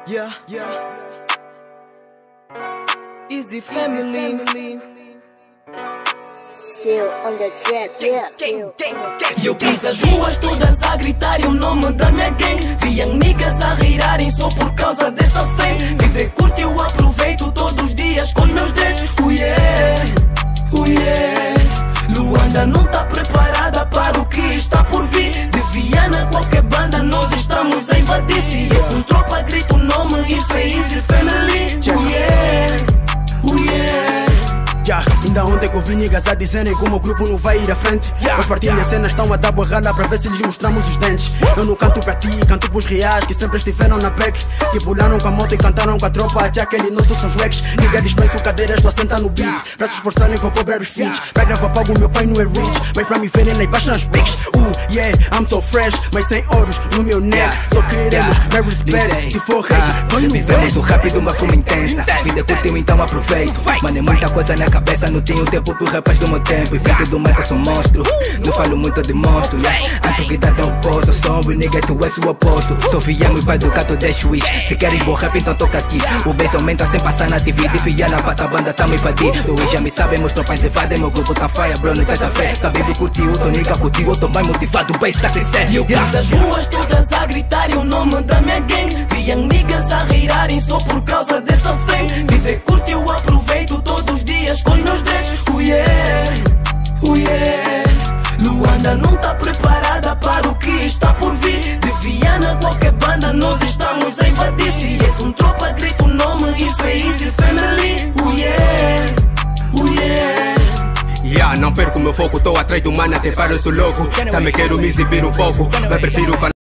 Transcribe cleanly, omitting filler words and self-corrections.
Yeah. Easy family. Still on the track, yeah. Eu quis as ruas todas a gritarem o nome da minha gang. Vi young niggas a rirarem só por causa dessa fame. Viver curto eu aproveito todos os dias com os meus dreads. Luanda não tá preparada para o que está por vir. De Viana, qualquer banda, nós estamos a invadir. Se esse um tropa grita o nome, isso é Easy Family. Ainda ontem que ouvi niggas a dizerem que o meu grupo não vai ir à frente. Mas partilham cenas, estão a dar borrada para ver se lhes mostramos os dentes. Eu não canto para ti, canto pros reais que sempre estiveram na back. Que pularam com a moto e cantaram com a tropa. Já aquele nosso são os wrecks. Nigga dispenso cadeiras, estou a sentar no beat. Para se esforçarem vou cobrar os feats. Para gravar pago meu pai não é rich, mas para me verem lá embaixo nas bigs. I'm so fresh, mas sem ouros no meu neck. Só queremos mais respect, se for hate vivemos o rápido, uma fuma intensa. Vida curtiu, então aproveito. Mano, é muita coisa na cabeça, não tenho tempo pro rapaz do meu tempo. E feito do meta sou monstro, não falo muito de monstro. Antes que dar tão oposto, sombro, nigga, tu és o oposto. Sou Viano e vai do gato 10 switch. Se queres bom rap, então toca aqui. O bass aumenta sem passar na TV. De Viana, bata a banda, tá me invadir. Tu já me sabe, meus tropas invadem. Meu grupo tá faia, bro, não tens a fé. Tá vivo, curtiu, tô nigga, curtiu, eu tô bem motivado. O bass tá crescendo. Eu quis as ruas todas a gritarem o nome da minha gang. Vi young niggas a rirarem só por causa dessa fame. Viver curto eu aproveito todos os dias com os meus dreads. Luanda não tá preparada para o que está por vir. De Viana, qualquer banda, nós estamos a invadir. Se esse um tropa grita o nome, isso é Easy Family. Não perco meu foco, tô atrás do mano, até pareço louco. Também quero me exibir um pouco, mas prefiro falar.